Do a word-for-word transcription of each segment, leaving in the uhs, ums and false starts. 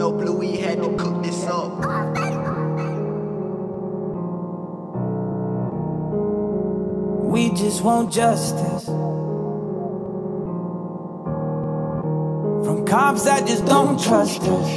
know Bluey had to cook this up. We just want justice from cops that just don't trust us.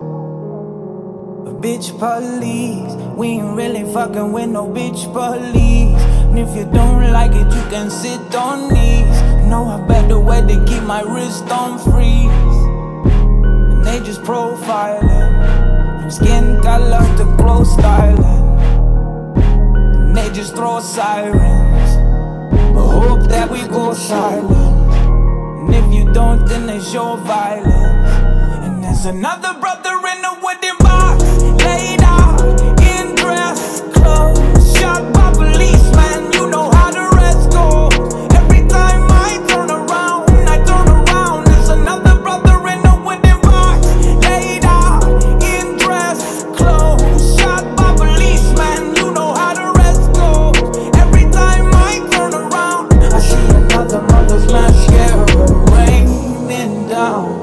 But bitch police, we ain't really fucking with no bitch police. And if you don't like it, you can sit on these. Know a better way to keep my wrist on freeze. And they just profiling, from skin color to clothes styling. And they just throw sirens, but hope that we go silent. And if you don't, then they show violence. And there's another brother in a wooden box, laid out in dress clothes, shot by policemen. You know how the rest goes. Every time I turn around, I turn around. There's another brother in a wooden box, laid out in dress clothes, shot by policemen. You know how the rest goes. Every time I turn around, I see another mother's mascara raining down.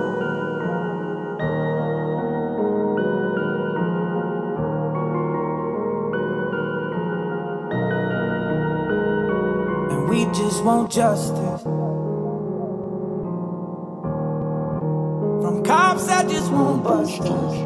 And we just want justice from cops that just won't bust us.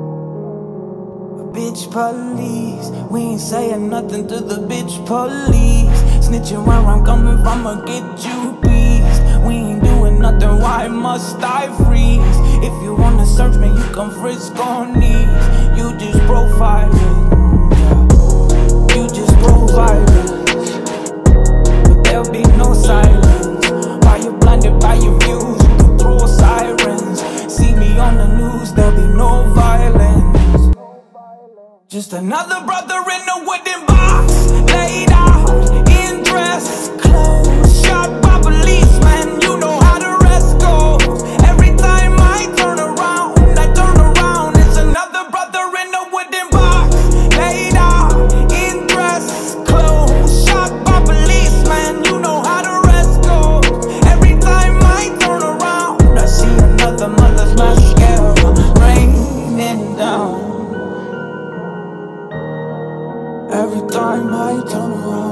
Bitch police, we ain't saying nothing to the bitch police. Snitching where I'm coming from, I'ma get you peace. We ain't doing nothing, why must I freeze? If you wanna search me, you come frisk on these. You just profiling, yeah. You just profiling, but there'll be no silence. Why you blinded by your views? You can throw sirens. See me on the news, there'll be no violence. Just another brother in a wooden box, laid out in dress clothes, shot by policemen. You know how the rest goes. Every time I turn around, I turn around. It's another brother in a wooden box, laid out in dress clothes, shot by policemen. You know how the rest goes. Every time I turn around, I see another mother's mascara raining down. Every time I turn around.